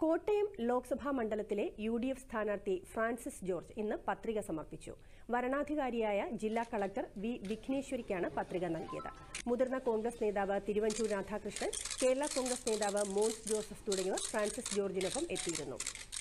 കോട്ടയം ലോക്സഭാ മണ്ഡലത്തിലെ UDF സ്ഥാനാർത്ഥി Francis George ഇന്ന് പത്രിക സമർപ്പിച്ചു. വരണാധികാരിയായ ജില്ലാ കളക്ടർ വി. വിഘ്നേശ്വരിക്കാണ് പത്രിക നൽകിയത്. മുതിർന്ന കോൺഗ്രസ് നേതാവ് തിരുവഞ്ചൂർ രാധാകൃഷ്ണൻ, കേരള കോൺഗ്രസ് നേതാവ് മോൻസ് ജോസഫ് തുടങ്ങിയവർ ഫ്രാൻസിസ് ജോർജിനൊപ്പം എത്തിയിരുന്നു.